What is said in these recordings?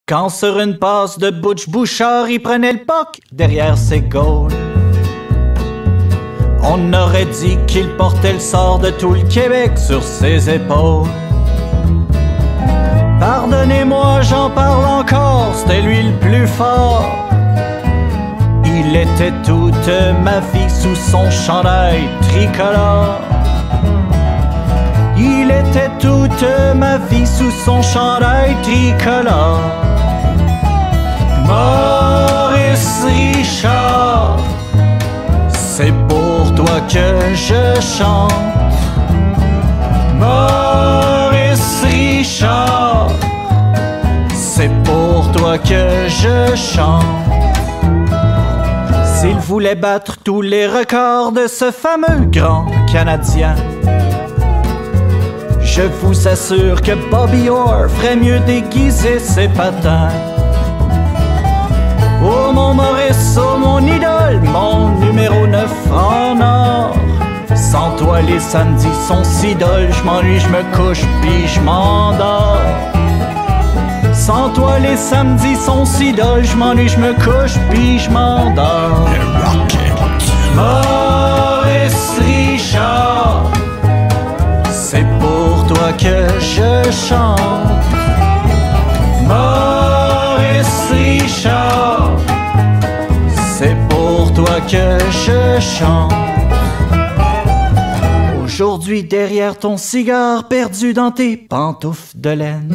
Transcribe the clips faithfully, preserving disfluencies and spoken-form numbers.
Quand sur une passe de Butch Bouchard, il prenait le puck derrière ses goals. On aurait dit qu'il portait le sort de tout le Québec sur ses épaules. Pardonnez-moi, j'en parle encore, c'était lui le plus fort. Il était toute ma vie sous son chandail tricolore. Il était toute ma vie sous son chandail tricolore. Maurice Richard, c'est pour toi que je chante. Maurice Richard, c'est pour toi que je chante. S'il voulait battre tous les records de ce fameux grand Canadien, je vous assure que Bobby Orr ferait mieux déguiser ses patins. Oh mon Maurice, oh mon idole, mon numéro neuf en or. Sans toi les samedis sont si dolls, je m'ennuie, je me couche puis je m'endors. Sans toi les samedis sont si dolls, je m'ennuie, je me couche puis je m'endors. Maurice Richard, c'est pour toi que je chante. Maurice Richard, c'est pour toi que je chante. Aujourd'hui derrière ton cigare perdu dans tes pantoufles de laine,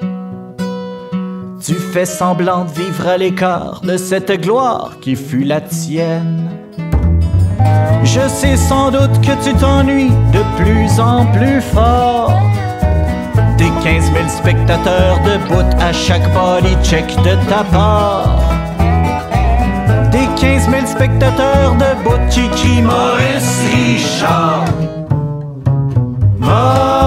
tu fais semblant de vivre à l'écart de cette gloire qui fut la tienne. Je sais sans doute que tu t'ennuies de plus en plus fort des quinze mille spectateurs debout à chaque body check de ta part. Des quinze mille spectateurs debout qui crient Maurice Richard. Maurice